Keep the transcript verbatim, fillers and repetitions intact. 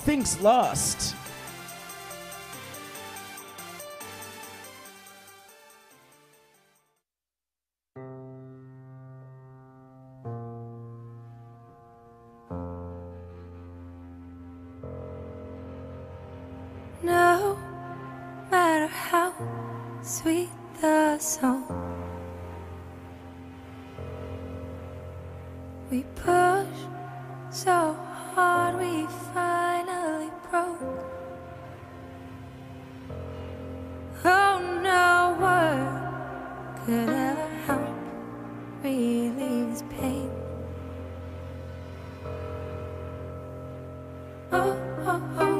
Things lost. No matter how sweet the song, we push so hard we finally broke. Oh, no word could ever help relieve this pain. Oh, oh, oh.